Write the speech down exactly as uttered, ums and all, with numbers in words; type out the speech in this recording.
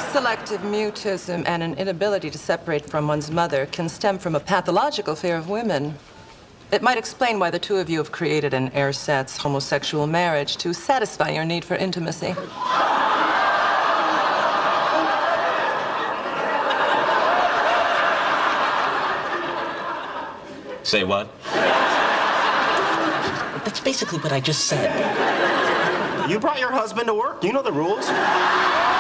Selective mutism and an inability to separate from one's mother can stem from a pathological fear of women. It might explain why the two of you have created an ersatz homosexual marriage to satisfy your need for intimacy. Say what? That's basically what I just said. You brought your husband to work. You know the rules.